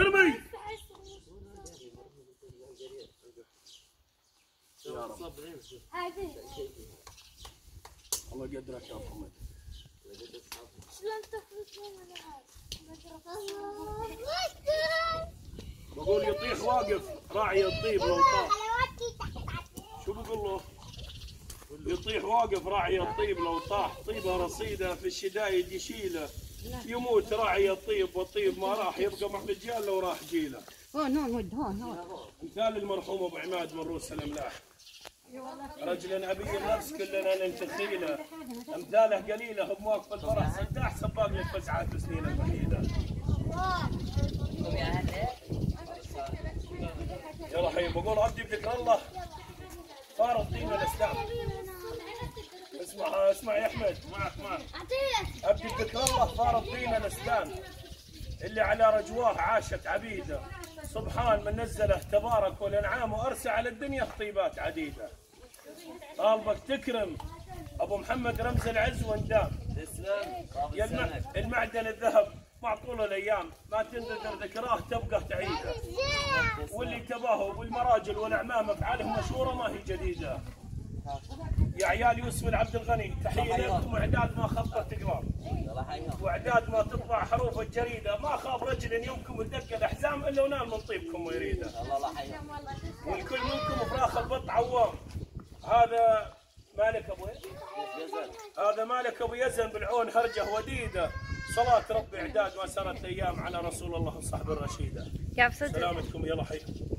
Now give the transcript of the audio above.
ارمي. يا رب الله يقدرك يا محمد. شلون تخرج من بقول يطيح واقف راعي الطيب لو طاح. شو بقول له؟ يطيح واقف راعي الطيب لو طاح، طيبه رصيده في الشدايد يشيله، يموت راعي الطيب والطيب ما راح يبقى مع رجال لو راح جيله. هون هون. مثال المرحوم ابو عماد من روس الاملاح، رجل ابي النفس كلنا ننتخيله، امثاله قليله بمواقف الفرح سداح سباق للفزعات وسنين البعيده. يا رحيم بقول ابدي بذكر الله فارض دين الاسلام. اسمع يا احمد، معك ابدي بذكر الله فارض دين الاسلام، اللي على رجواه عاشت عبيده، سبحان من نزله تبارك والانعام وارسى على الدنيا خطيبات عديده. طالبك تكرم ابو محمد رمز العز واندام، يا المعدن الذهب مع طول الايام، ما تندثر ذكراه تبقى تعيده، واللي تباهوا بالمراجل والاعمام افعالهم مشهوره ما هي جديده. يا عيال يوسف العبد الغني تحيه لكم، واعداد ما خطت تقرار، واعداد ما تطبع حروف الجريده، ما خاب رجل يومكم تدق الاحزام الا ونال من طيبكم ويريده. والكل منكم فراخ البط عوام. هذا مالك ابو هذا مالك ابو يزن بالعون هرجه وديده، صلاه ربي اعداد ما سرت ايام على رسول الله صحب الرشيده. سلامتكم يلا حي.